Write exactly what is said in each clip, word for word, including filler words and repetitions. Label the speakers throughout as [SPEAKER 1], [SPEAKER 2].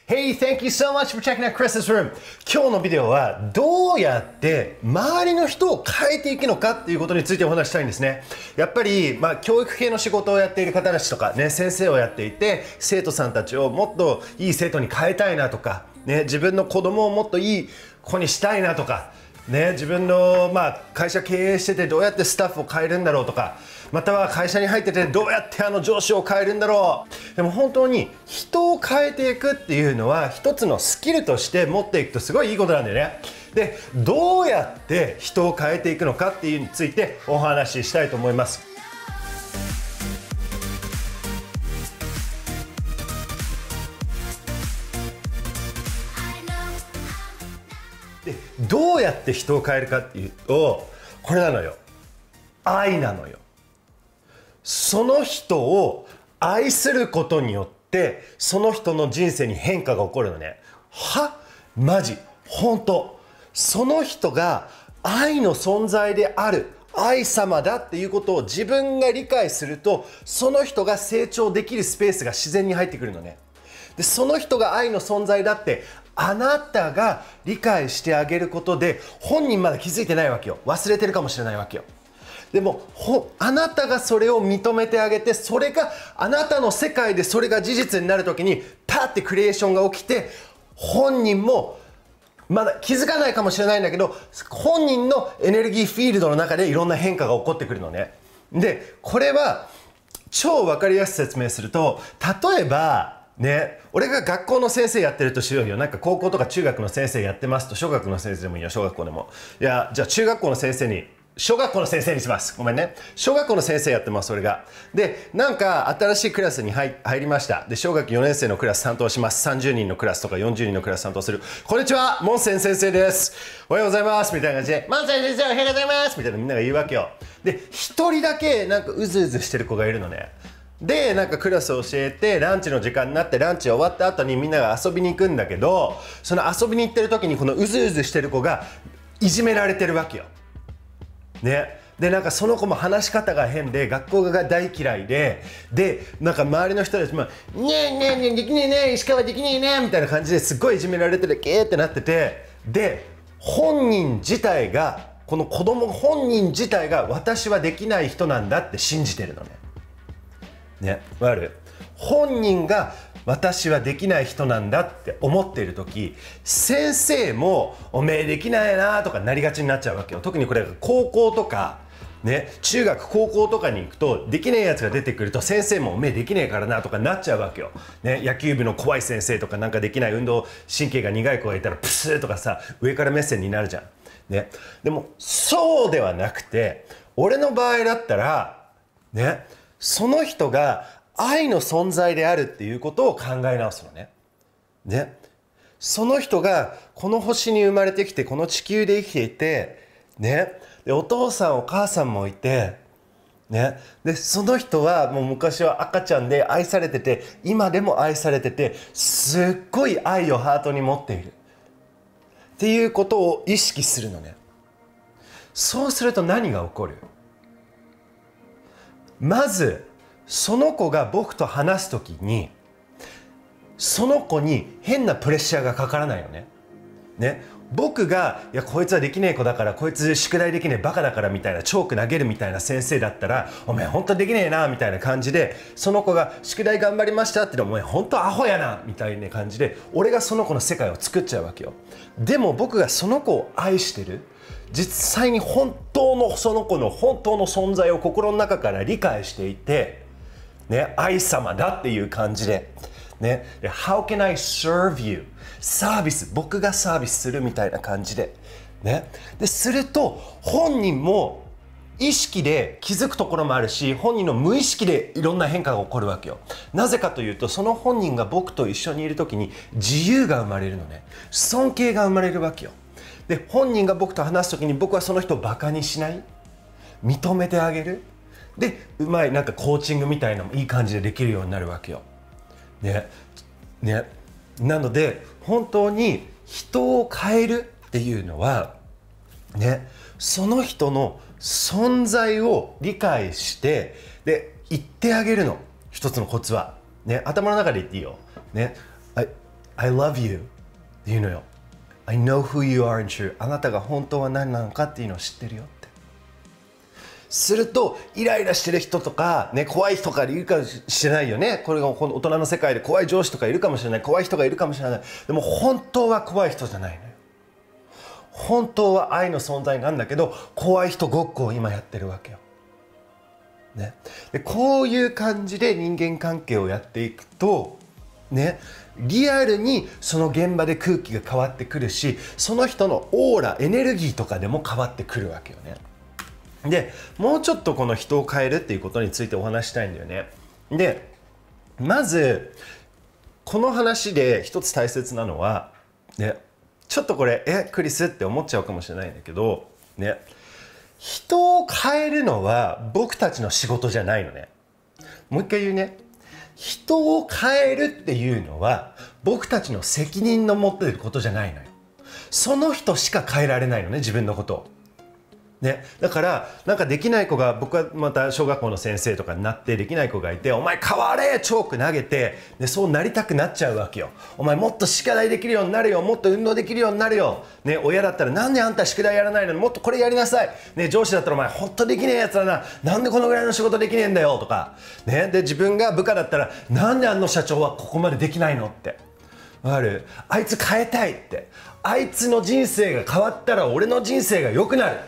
[SPEAKER 1] Hey, thank you so much for checking out Chris's room. 今日のビデオはどうやって周りの人を変えていくのかっていうことについてお話したいんですね。やっぱり、まあ、教育系の仕事をやっている方たちとかね、先生をやっていて、生徒さんたちをもっといい生徒に変えたいなとか、ね、自分の子供をもっといい子にしたいなとか、ね、自分の、まあ、会社経営しててどうやってスタッフを変えるんだろうとか、または会社に入っててどうやってあの上司を変えるんだろう。でも本当に人を変えていくっていうのは一つのスキルとして持っていくとすごいいいことなんだよね。で、どうやって人を変えていくのかっていうについてお話ししたいと思います。で、どうやって人を変えるかっていうと、これなのよ。愛なのよ。その人を愛することによってその人の人生に変化が起こるのね。は？マジ？本当？その人が愛の存在である、愛様だっていうことを自分が理解すると、その人が成長できるスペースが自然に入ってくるのね。で、その人が愛の存在だってあなたが理解してあげることで、本人まだ気づいてないわけよ。忘れてるかもしれないわけよ。でもほあなたがそれを認めてあげて、それがあなたの世界でそれが事実になるときにパッてクリエーションが起きて、本人もまだ気づかないかもしれないんだけど、本人のエネルギーフィールドの中でいろんな変化が起こってくるのね。で、これは超分かりやすく説明すると、例えばね、俺が学校の先生やってるとしようよ。なんか高校とか中学の先生やってますと、小学校の先生でもいいよ、小学校でも。いや、じゃあ中学校の先生に小学校の先生にします。ごめんね。小学校の先生やってます、それが。で、なんか新しいクラスに 入, 入りました。で、小学よねん生のクラス担当します。さんじゅうにんのクラスとかよんじゅうにんのクラス担当する。こんにちは、モンセン先生です。おはようございます。みたいな感じで、モンセン先生おはようございます。みたいなみんなが言うわけよ。で、一人だけなんかうずうずしてる子がいるのね。で、なんかクラスを教えて、ランチの時間になって、ランチ終わった後にみんなが遊びに行くんだけど、その遊びに行ってる時にこのうずうずしてる子がいじめられてるわけよ。ね。で、なんかその子も話し方が変で、学校が大嫌いで、で、なんか周りの人たちも、ねえねえねえ、できねえね、石川できねえね、みたいな感じですごいいじめられてて、ゲーってなってて、で、本人自体が、この子供本人自体が私はできない人なんだって信じてるのね。ね、わかる？本人が私はできない人なんだって思っている時、先生もおめえできないなとかなりがちになっちゃうわけよ。特にこれ高校とかね、中学高校とかに行くとできねえやつが出てくると、先生もおめえできねえからなとかなっちゃうわけよ。ね、野球部の怖い先生とか、なんかできない運動神経が苦い子がいたらプスーとかさ、上から目線になるじゃん。ね、でもそうではなくて、俺の場合だったらね、その人が愛の存在であるっていうことを考え直すのね。ね。その人がこの星に生まれてきて、この地球で生きていて、ね。で、お父さんお母さんもいて、ね。で、その人はもう昔は赤ちゃんで愛されてて、今でも愛されてて、すっごい愛をハートに持っている。っていうことを意識するのね。そうすると何が起こる？まずその子が僕と話すときに、その子に変なプレッシャーがかからないのね。ね、僕がいやこいつはできねえ子だから、こいつ宿題できねえバカだからみたいな、チョーク投げるみたいな先生だったら、お前本当できねえなみたいな感じで、その子が宿題頑張りましたって言っても、お前本当アホやなみたいな感じで、俺がその子の世界を作っちゃうわけよ。でも僕がその子を愛してる、実際に本当のその子の本当の存在を心の中から理解していて、ね、愛様だっていう感じで、ね、で How can I serve you? サービス、僕がサービスするみたいな感じで、ね、ですると本人も意識で気づくところもあるし、本人の無意識でいろんな変化が起こるわけよ。なぜかというと、その本人が僕と一緒にいる時に自由が生まれるのね。尊敬が生まれるわけよ。で、本人が僕と話す時に僕はその人をバカにしない、認めてあげる。で、うまいなんかコーチングみたいなのもいい感じでできるようになるわけよ。ね、ね、なので本当に人を変えるっていうのはね、その人の存在を理解してで言ってあげるの。一つのコツはね、頭の中で言っていいよ。ね、I, I love you って言うのよ。I know who you are in truth。 あなたが本当は何なのかっていうのを知ってるよって。するとイライラしてる人とか、ね、怖い人がいるかもしれないよね。これがこの大人の世界で怖い上司とかいるかもしれない、怖い人がいるかもしれない。でも本当は怖い人じゃないのよ。本当は愛の存在なんだけど、怖い人ごっこを今やってるわけよ。ね、でこういう感じで人間関係をやっていくと、ね、リアルにその現場で空気が変わってくるし、その人のオーラ、エネルギーとかでも変わってくるわけよね。でもうちょっとこの人を変えるっていうことについてお話したいんだよね。でまずこの話で一つ大切なのは、ね、ちょっとこれえクリスって思っちゃうかもしれないんだけど、ね、人を変えるのは僕たちの仕事じゃないのね。もう一回言うね。人を変えるっていうのは僕たちの責任の持っていることじゃないのよ。その人しか変えられないのね、自分のことを。ね、だからなんかできない子が、僕はまた小学校の先生とかになってできない子がいて、お前変われチョーク投げて、でそうなりたくなっちゃうわけよ。お前もっと宿題できるようになるよ、もっと運動できるようになるよ、ね、親だったらなんであんた宿題やらないのにもっとこれやりなさい、ね、上司だったらお前ほんとできねえやつだな、なんでこのぐらいの仕事できねえんだよとか、ね、で自分が部下だったらなんであの社長はここまでできないのって、わかる？あいつ変えたいって、あいつの人生が変わったら俺の人生が良くなるって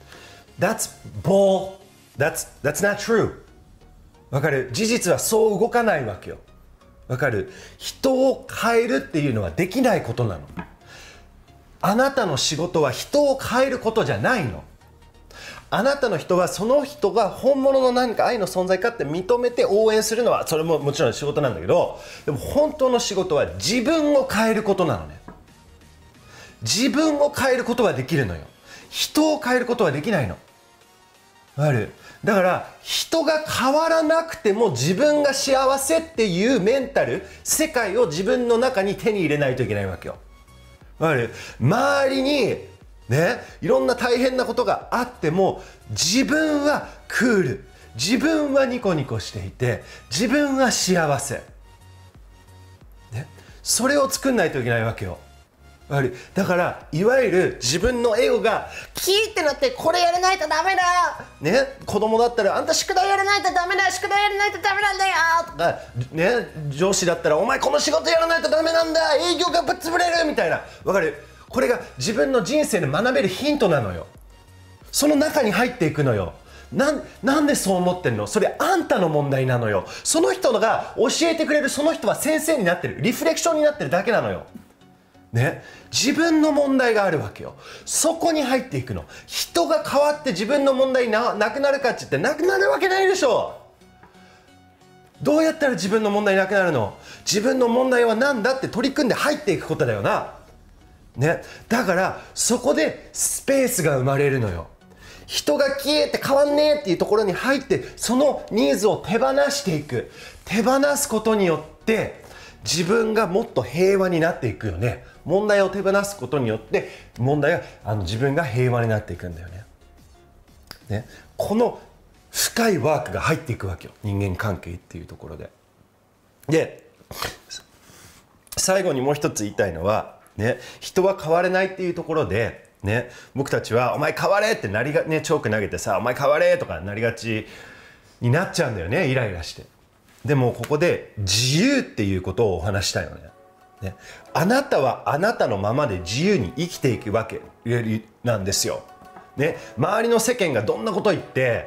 [SPEAKER 1] 。That's bull. That's, that's not true. わかる？事実はそう動かないわけよ。わかる？人を変えるっていうのはできないことなの。あなたの仕事は人を変えることじゃないの。あなたの人はその人が本物の何か愛の存在かって認めて応援するのは、それももちろん仕事なんだけど、でも本当の仕事は自分を変えることなのね。自分を変えることはできるのよ。人を変えることはできないの。ある。だから人が変わらなくても自分が幸せっていうメンタル、世界を自分の中に手に入れないといけないわけよ。ある。周りにね、いろんな大変なことがあっても自分はクール、自分はニコニコしていて、自分は幸せ、ね、それを作んないといけないわけよ。だからいわゆる自分のエゴがキーってなって、これやらないとダメだ、ね、子供だったらあんた宿題やらないとダメだ、宿題やらないとダメなんだよとか、ね、上司だったらお前この仕事やらないとダメなんだ、営業がぶっ潰れるみたいな。わかる？これが自分の人生で学べるヒントなのよ。その中に入っていくのよ。なん、なんでそう思ってんの？それあんたの問題なのよ。その人が教えてくれる、その人は先生になってる、リフレクションになってるだけなのよ。ね、自分の問題があるわけよ。そこに入っていくの。人が変わって自分の問題な、なくなるかって言ってなくなるわけないでしょ。どうやったら自分の問題なくなるの？自分の問題は何だって取り組んで入っていくことだよな。ね、だからそこでスペースが生まれるのよ。人が消えて変わんねえっていうところに入って、そのニーズを手放していく。手放すことによって自分がもっと平和になっていくよね。問題を手放すことによって問題があの自分が平和になっていくんだよね。ね、この深いワークが入っていくわけよ、人間関係っていうところで。で最後にもう一つ言いたいのは、ね、人は変われないっていうところで、ね、僕たちはお前変われってなりが、ね、チョーク投げてさ、お前変われとかなりがちになっちゃうんだよね、イライラして。でもここで自由っていうことをお話したいのね。ね、あなたはあなたのままで自由に生きていくわけなんですよ。ね、周りの世間がどんなこと言って、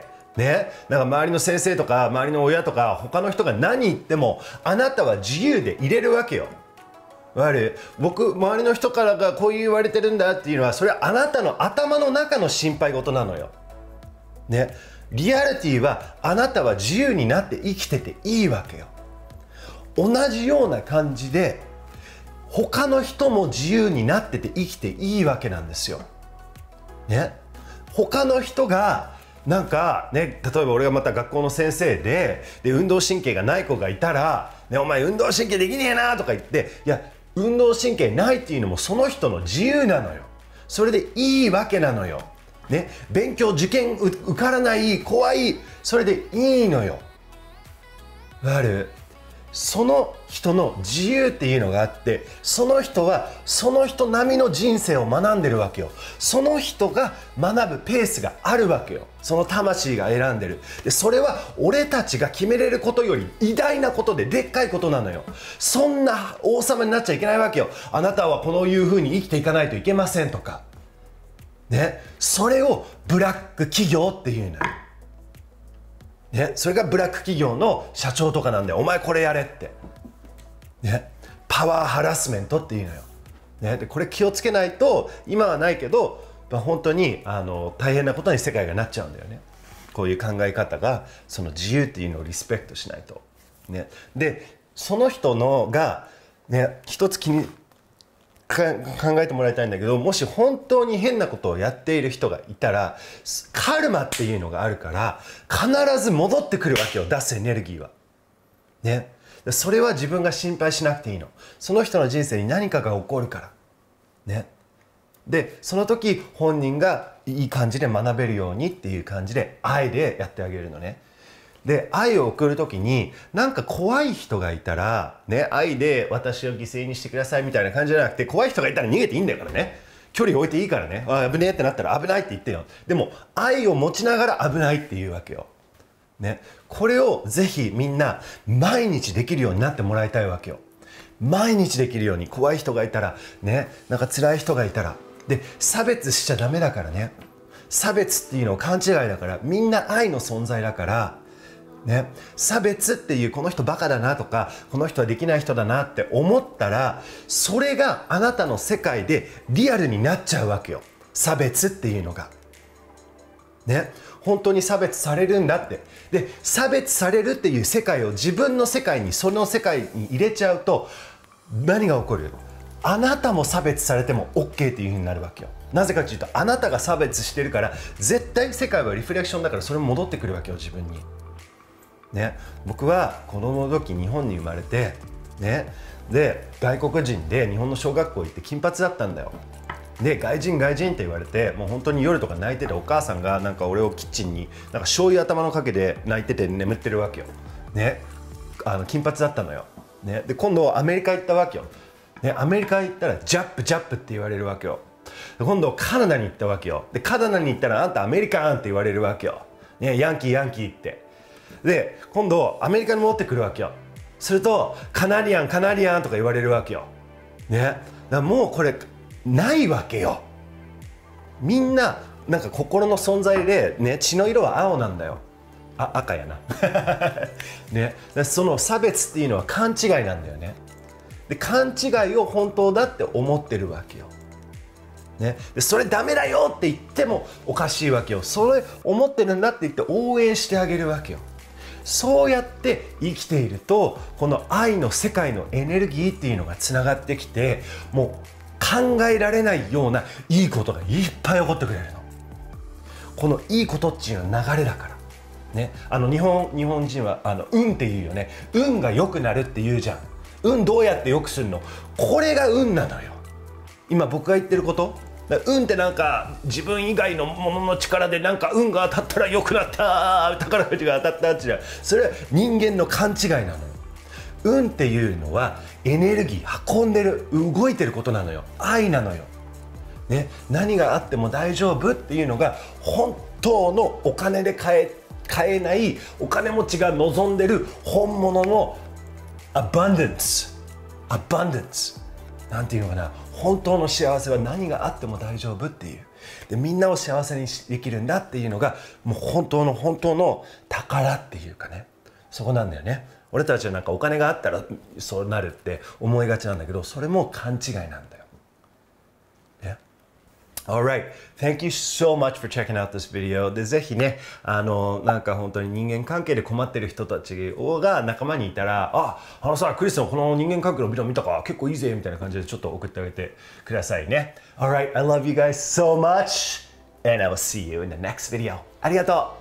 [SPEAKER 1] ね、なんか周りの先生とか周りの親とか他の人が何言ってもあなたは自由でいれるわけよ。わかる？僕、周りの人からがこう言われてるんだっていうのは、それはあなたの頭の中の心配事なのよ。ね、リアリティはあなたは自由になって生きてていいわけよ。同じような感じで他の人も自由になってて生きていいわけなんですよ。ね、他の人がなんかね、例えば俺がまた学校の先生で、で運動神経がない子がいたら、ね、お前運動神経できねえなとか言って、いや運動神経ないっていうのもその人の自由なのよ。それでいいわけなのよ。ね、勉強受験受からない怖い、それでいいのよ。わかる？ その人の自由っていうのがあって、その人はその人並みの人生を学んでるわけよ。その人が学ぶペースがあるわけよ。その魂が選んでる。でそれは俺たちが決めれることより偉大なことで、でっかいことなのよ。そんな王様になっちゃいけないわけよ。あなたはこういう風に生きていかないといけませんとかね。それをブラック企業っていうのよね。それがブラック企業の社長とかなんで、お前これやれって、ね、パワーハラスメントっていうのよ、ね、でこれ気をつけないと、今はないけど、まあ、本当にあの大変なことに世界がなっちゃうんだよね。こういう考え方が、その自由っていうのをリスペクトしないと、ね、でその人のが、ね、一つ気に考えてもらいたいんだけど、もし本当に変なことをやっている人がいたら、カルマっていうのがあるから必ず戻ってくるわけよ、出すエネルギーはね。それは自分が心配しなくていいの。その人の人生に何かが起こるからね。でその時本人がいい感じで学べるようにっていう感じで愛でやってあげるのね。で愛を送る時に、なんか怖い人がいたらね、愛で私を犠牲にしてくださいみたいな感じじゃなくて、怖い人がいたら逃げていいんだからね。距離を置いていいからね。あ、危ねえってなったら危ないって言ってよ。でも愛を持ちながら危ないっていうわけよ、ね、これをぜひみんな毎日できるようになってもらいたいわけよ。毎日できるように。怖い人がいたらね、なんか辛い人がいたら、で差別しちゃダメだからね。差別っていうのは勘違いだから、みんな愛の存在だからね、差別っていう、この人バカだなとか、この人はできない人だなって思ったら、それがあなたの世界でリアルになっちゃうわけよ。差別っていうのがね、本当に差別されるんだって。で差別されるっていう世界を自分の世界に、その世界に入れちゃうと何が起こる？あなたも差別されても オーケー っていう風になるわけよ。なぜかというと、あなたが差別してるから、絶対世界はリフレクションだから、それも戻ってくるわけよ、自分にね。僕は子供の時日本に生まれてね、で外国人で日本の小学校行って金髪だったんだよ。で外人外人って言われて、もう本当に夜とか泣いてて、お母さんがなんか俺をキッチンになんか醤油頭のかけで泣いてて眠ってるわけよ、ね、あの金髪だったのよ、ね、で今度アメリカ行ったわけよ、ね、アメリカ行ったらジャップジャップって言われるわけよ。で今度カナダに行ったわけよ。でカナダに行ったらあんたアメリカンって言われるわけよ、ね、ヤンキーヤンキーって。で今度アメリカに戻ってくるわけよ。するとカナリアンカナリアンとか言われるわけよ、ね、だからもうこれないわけよ。みんななんか心の存在で、ね、血の色は青なんだよ。あ、赤やな、ね、その差別っていうのは勘違いなんだよね。で勘違いを本当だって思ってるわけよ、ね、でそれダメだよって言ってもおかしいわけよ。それ思ってるんだって言って応援してあげるわけよ。そうやって生きていると、この愛の世界のエネルギーっていうのがつながってきて、もう考えられないようないいことがいっぱい起こってくれるの。このいいことっていうのは流れだからね。あの日本日本人はあの運って言うよね。運が良くなるって言うじゃん。運どうやって良くするの？これが運なのよ。今僕が言ってること。運ってなんか自分以外のものの力でなんか運が当たったら良くなった、宝くじが当たったっていう、それは人間の勘違いなのよ。運っていうのはエネルギー運んでる、動いてることなのよ。愛なのよ、ね、何があっても大丈夫っていうのが本当のお金で買え、買えないお金持ちが望んでる本物のアバンダンス、アバンダンスなんていうのかな、本当の幸せは何があっても大丈夫っていう、でみんなを幸せにできるんだっていうのがもう本当の本当の宝っていうかね、そこなんだよね。俺たちはなんかお金があったらそうなるって思いがちなんだけど、それも勘違いなんだよ。ね、Alright, thank you so much for checking out this video. でぜひね、あのなんか本当に人間関係で困ってる人たちが仲間にいたら、あ、あのさクリスのこの人間関係のビデオ見たか、結構いいぜみたいな感じでちょっと送ってあげてくださいね。Alright, I love you guys so much, and I will see you in the next video. ありがとう。